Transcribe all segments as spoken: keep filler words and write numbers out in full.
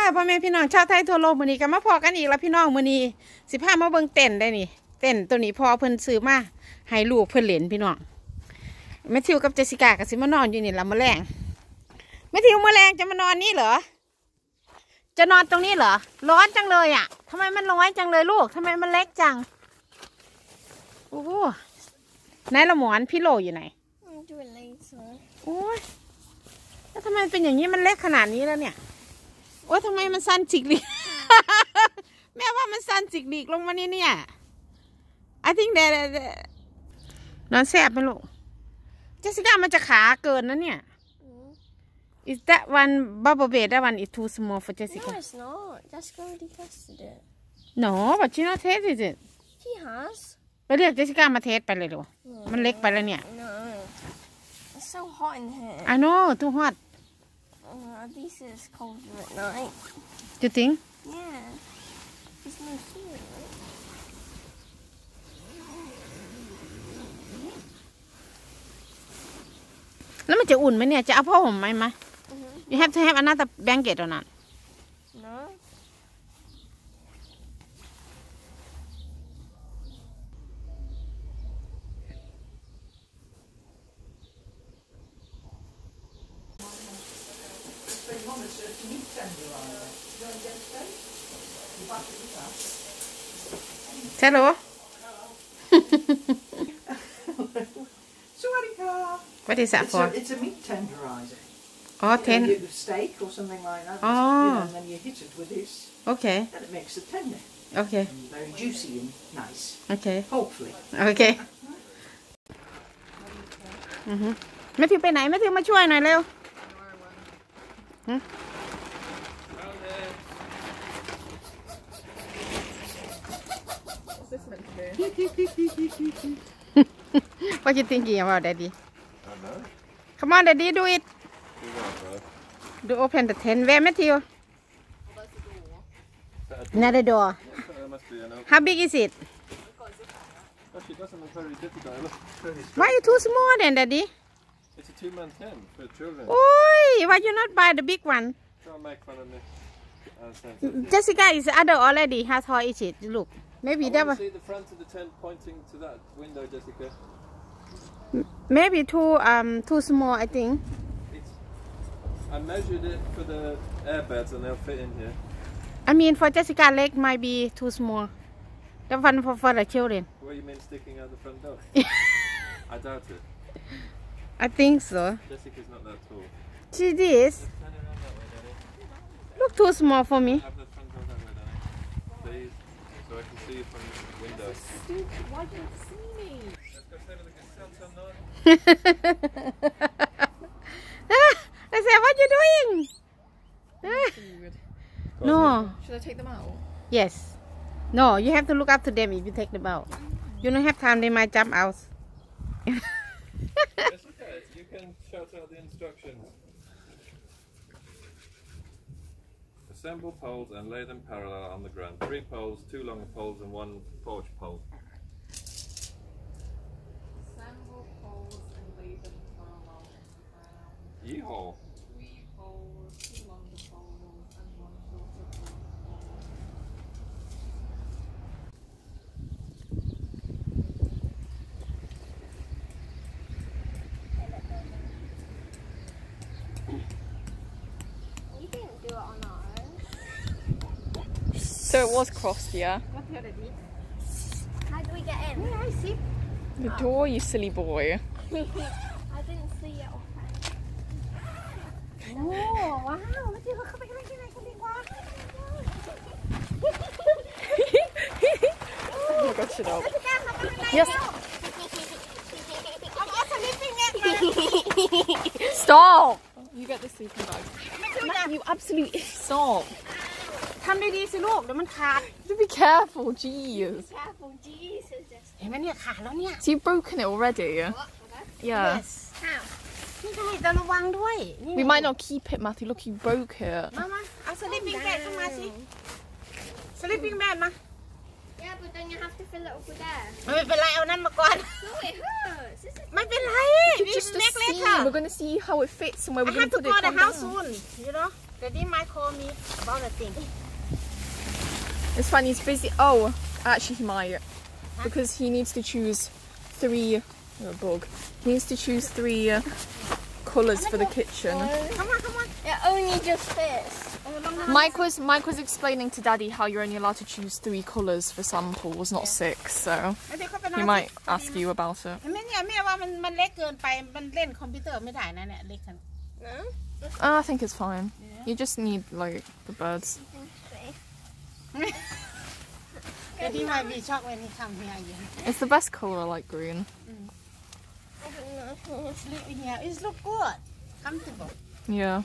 พ่อแม่พี่น้องชาวไทยทั่วโลกมื้อนี้ก็มาพอกันอีกแล้วพี่น้องมื้อนี้สิพามาเบิ่งเต้นได้นี่เต้นตัวนี้พอเพิ่นซื้อมาให้ลูกเพิ่นเล่นพี่น้องแมทธิวกับเจสสิก้าก็สิมานอนอยู่นี่ละมื้อแลงแมทธิวมื้อแลงจะมานอนนี่เหรอจะนอนตรงนี้เหรอร้อนจังเลยอ่ะทำไมมันร้อนจังเลยลูกทำไมมันเล็กจังโอ้ไหนละหมอนพี่โลอยู่ไหนโอ้ยแล้วทำไมเป็นอย่างนี้มันเล็กขนาดนี้แล้วเนี่ยโอ้ยทำไมมันสั้นจิกลิก แม่ว่ามันสั้นจิกลิกลงมานี่เนี่ย I think that นอนแสบไหมลูกเจสสิก้ามันจะขาเกินนะเนี่ย Is that one bubble bed that one is too small for Jessica? No, it's not. Jessica already tested it. No, but she not tested it. She has. ไปเรียกเจสสิก้ามาเทสไปเลยดูมันเล็กไปแล้วเนี่ย No, it's so hot in here. I know, too hot. Uh, at least it's colder at night. Do you think? Yeah. There's no heat. แล้วมันจะอุ่นไหมเนี่ยจะเอาผ้าห่มไหมไหม You have to have another blanket or not? No. ใช่หรอ What is that it's for? A, it's a meat tenderizer. Oh, ten. You know, steak or something like that. Oh. You know, and then you hit it with this. Okay. And it makes it tender. Okay. And very juicy and nice. Okay. Hopefully. Okay. อือฮึแม่ทิวไปไหนแม่ทิวมาช่วยหน่อยเร็วWhat you thinking about, Daddy? I don't know. Come on, Daddy, do it. Do open the tent. Where, Matthew? Another door. How big is it? Actually, it doesn't look very difficult. It looks very straight. Why are you too small then, Daddy? It's a two-man tent for children. Oi, why you not buy the big one? Don't make fun of me. Uh, Jessica is adult already. How tall is it? Look, maybe I that want was. to see the front of the tent pointing to that window, Jessica. Maybe too um too small, I think. It's, I measured it for the airbeds and they'll fit in here. I mean, for Jessica, leg might be too small. The one for for the children. What do you mean sticking out the front door? I doubt it. I think so. Jessica's not that tall. She is. Turn around that way, Daddy. Look too small for me. Have the front door that way, Daddy. Please, so I can see you from the window. Stupid. Why don't you see me? Let's go say to the kids, tell them I said, what you doing? Food. No. Should I take them out? Yes. No, you have to look after them if you take them out. You don't have time, they might jump out. Jessica, you can shout out the instructions. Assemble poles and lay them parallel on the ground. Three poles, two longer poles and one porch pole. Assemble poles and lay them parallel on the ground. Yeehaw! Three poles, two longer poles, and one shorter pole. We didn't do it on our own. So it was crossed, yeah? How do we get in? Yeah, I see. The door, you silly boy. I didn't see it open. Oh, wow. Let's see what comes in here. Oh my god, shut up. Yes. I'm also lifting it. Stop! You get the sleeping bag. You absolutely stop. ทำดีๆสิลูกเดี๋ยวมันขาด Be careful, jeez. Careful, Jesus. เห็นไหมเนี่ยขาดแล้วเนี่ย So you've broken it already? What? Yeah. Yes. How? นี่ไงจะระวังด้วยนี่ We might not keep it, Matthew. Look, you broke it. มามาเอาสลิปปิ้งแบดเข้ามาสิสลิปปิ้งแบดมา Yeah, but then you have to fill it up with air. ไม่เป็นไรเอานั่นมาก่อน No, it hurts. This is ไม่เป็นไร Just to see. We're going to see how it fits and where I we're going have to to put go it. to the Calm house down. soon you know Daddy might call me about a thing. It's fine, he's busy. Oh, actually he might. Because he needs to choose three... Oh, bug. He needs to choose three uh, colours for the kitchen. Come on, come on. It only just fits. Mike was Mike was explaining to Daddy how you're only allowed to choose three colours for samples, not six, so he might ask you about it. แม่เนี่ยแม่ว่ามันมันเล็กเกินไปมันเล่นคอมพิวเตอร์ไม่ได้นะเนี่ยเล็กขนาด Uh, I think it's fine. You just need like the birds. Daddy might be shocked when he come here again. It's the best colour, I like green. It's look here. It's look good. Comfortable. Yeah.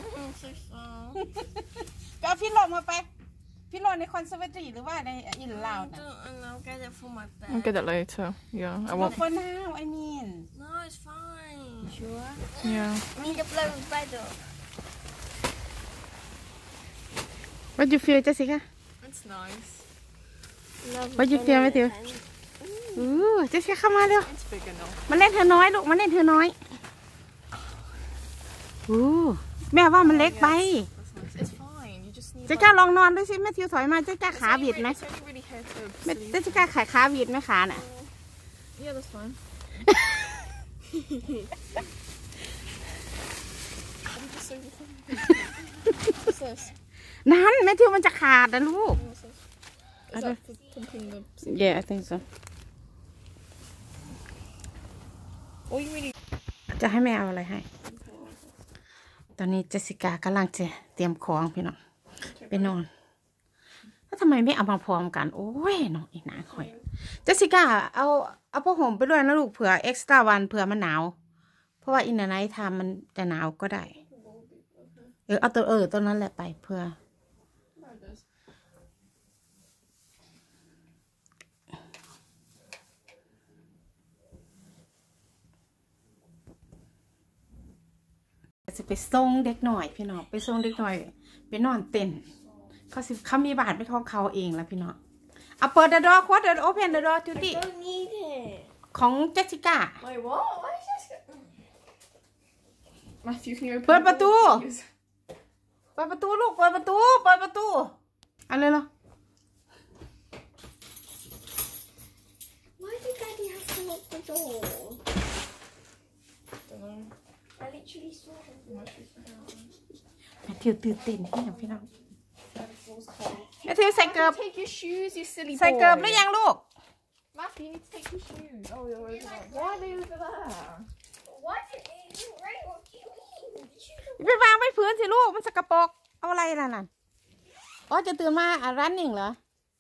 ไปเอาพี่โลมาไปพี่โลในคอนเสิร์ตหรือว่าในอินลาวนะ I'll get it for my bed. I'll get it later. Yeah, I Not won't. for now I mean No, it's fine. sure Yeah. I need to blow the bed up. What do you feel Jessica It's nice. What do you feel Matthew อู้เจสสิก้าเข้ามาเร็ว It's big enough. มาเล่นเธอน้อยลูกมาเล่นเธอน้อยอู้แม่ว่ามันเล็กไป It's fine. You just need. เจ๊ก้าลองนอนด้วยสิแม่ทิวถอยมาเจ๊ก้าขาบิดไหม It's only really here to แม่ sleep. เจ๊ก้าขาขาบิดไหมขาน่ะ Yeah, that's fine. I'm just so What's this? นั้นแม่ทิวมันจะขาดนะลูก What's this? Is that for pumping the? Yeah I think so All you really. จะให้แม่เอาอะไรให้ ตอนนี้เจสสิก้ากำลังจะเตรียมของพี่น้องไปนอนแล้วทำไมไม่เอามาพร้อมกัน โอ้ยน้องอีกหนาคอยเจสสิก้าเอาเอาผ้าห่มไปด้วยนะลูกเผื่อเอ็กซ์ตร้าวันเผื่อมันหนาวเพราะว่าอินเนอร์ไนท์ทำมันจะหนาวก็ได้เออเอาตัวเออตัวนั้นแหละไปเพื่อจะไปส่งเด็กหน่อยพี่น้องไปส่งเด็กหน่อยไปนอนเต็นเขาสิเขามีบาทไปของเขาเองแล้วพี่น้องเอาเปิดเดอะดอร์ควอเตอร์โอเพนเดอะดอร์จูดี้ Don't need it. ของเจสสิก้า Wait, what? Why is this? Matthew, can you open? เปิด the ประตู door, please? เปิดประตูลูกเปิดประตูเปิดประตูเอะไรเนาะ Why did Daddy have to lock the door? Don't know. I literally saw him. แม่ทิวตื่นเต้นพี่น้องพี่น้องแม่ทิวใส่เกิบ Take your shoes, you silly ใส่เกิบห boy. รือยังลูก Matthew, you need to take your shoes. Oh, they're over there. Why are they over there? Why did it even rain? What do you mean? Did you ไปวางไว้พื้นสิลูกมันสกปรกเอาอะไรล่ะนั่นอ๋อจะตื่นมาอ่ะร้านหนึ่งเหรอ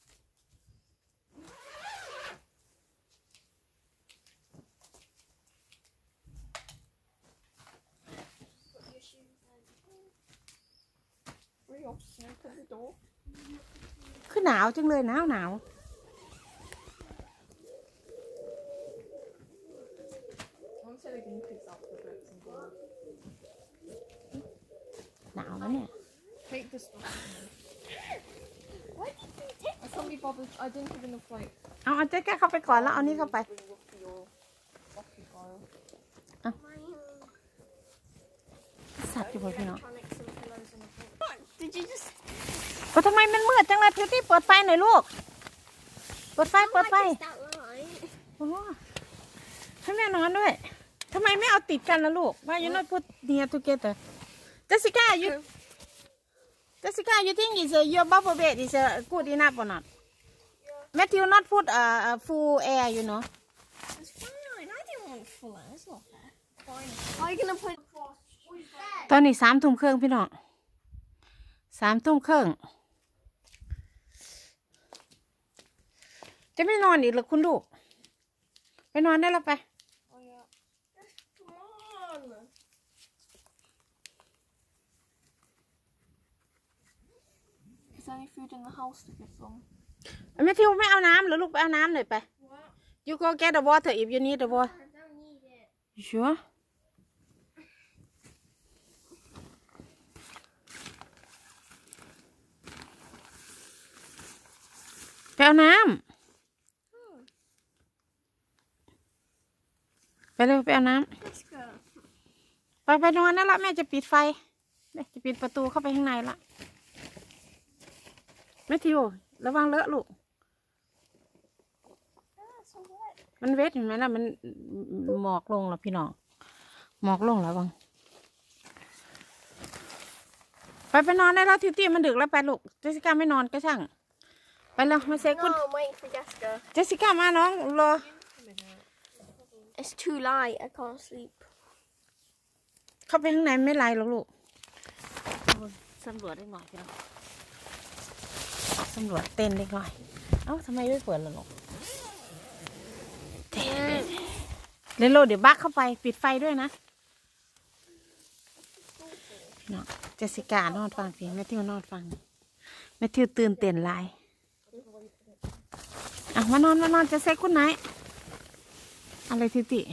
Hurry up, can you open the door? คือหนาวจังเลยหนาวหนาว I'm telling you, pick up the books and go. หนาวแล้วเนี่ย Take this one. Why did you take I can't be bothered. I didn't have enough like. เอาเอาเจ๊แกเข้าไปก่อนแล้วเอานี่เข้าไป Bring up your coffee file. my สัตว์อยู่บนพี่น้อง electronics and pillows in the book? Did you just? ก็ทำไมมันมืดจังเลยพิวตี้เปิดไฟหน่อยลูกเปิดไฟเปิดไฟ Is that right? โอ้ให้แม่นอนด้วยทำไมไม่เอาติดกันนะลูก Why you not put near together Jessica you Jessica you think is a, your bubble bed is a good enough or not Matthew not put a, a full air you know It's fine. I didn't want full air. It's not fair. Fine. Are you gonna put? ตอนนี้สามทุ่มครึ่งพี่น้องสามทุ่มครึ่งจะไม่นอนอีกหรอคุณลูกไปนอนได้แล้วไป Oh yeah. Come on. Is there any food in the house to give them? แม่ทิวไม่เอาน้ำหรือลูกไปเอาน้ำหน่อยไป What? You go get the water if you need the water I don't need it. You sure ไปเอาน้ำไปเร็วไปเอาน้ Let's go. ำไปไปนอนนั่นละแม่จะปิดไฟเนี่ยจะปิดประตูเข้าไปข้างในละแมทธิวระวังเลอะลูกมันเวทเห็นไหมล่ะมันหมอกลงแล้วพี่น้องหมอกลงแล้วบังไปไปนอนได้แล้วทิวตี้มันดึกแล้วไปลูกเจสสิก้าไม่นอนก็ช่างไปแล้วมาเซ็กคุณ No, I'm waiting for Jessica. เจสสิก้ามาน้องรอ It's too light. I can't sleep. เข้าไปข้างในไม่ไรหรอกลูกสำรวจได้หน่อยพี่น้องสำรวจเต้นได้หน่อยเอ้าทำไมไม่เปิดล่ะลูกเรนโลเดี๋ยวบักเข้าไปปิดไฟด้วยนะเนาะเจสสิก้านอนฟังสิแมทธิวนอนฟังแมทธิวตื่นเต้นหลายอ่ะมานอนมานอนจะเซ็กคุณไหนอะไรทิติ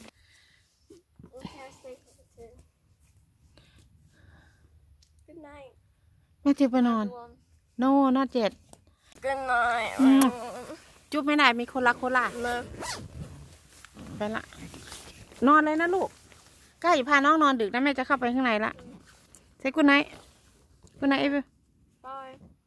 Good night. แมทธิวไปนอนโน่นอนเจ็ด Good night. จุ๊บไม่ได้มีคนรักคนละ No. ไปละนอนเลยนะลูกก้าอย่าพาน้องนอนดึกนะแม่จะเข้าไปข้างในละเซ็กคุณไหนคุณไหนเอฟ Bye.